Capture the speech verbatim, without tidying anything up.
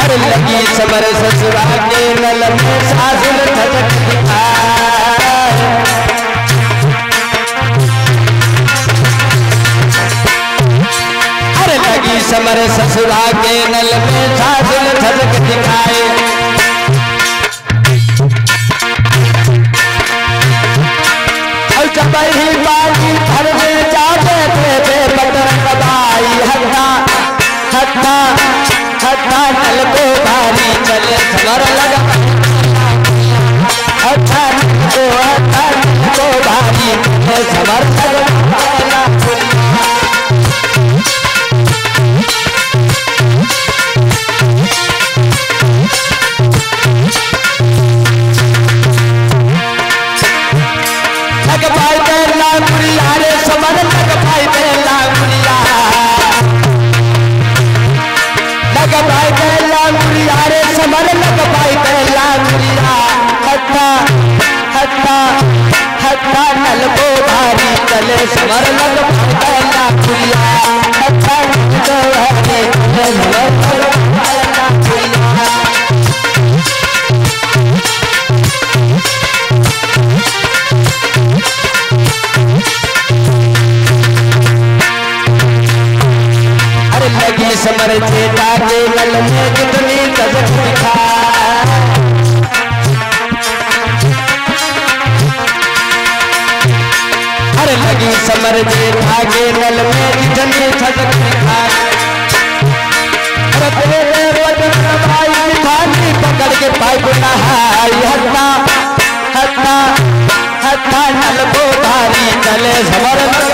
अरे लगी समर ससुरा के नल में सासुर धजक दिखाए। अरे लगी समर ससुरा के नल में सासुर धजक दिखाए। और जब ही बाजी घर में जाते थे बटर कबाई हट्टा हट्टा हट्टा नल को भारी चले समर लगा। हट्टा को हट्टा को भारी समर लगा। लग भाई बेला गुड़िया रे समर लग भाई बेला गुड़िया। लग भाई बेला गुड़िया रे समर लग भाई बेला गुड़िया। हट्टा हट्टा हट्टा नल को भारी चले समर लग भाई बेला गुड़िया। हट्टा को भारी चले समर लग बेला गुड़िया। लगी समर जेठा के गल में कितनी गजब दिखा। अरे लगी समर जेठा के गल में कितनी गजब दिखा। अरे तेरे बदन भाई थाली पकड़ के पाइप नहाई। हट्टा हट्टा हट्टा नल को भारी चले समर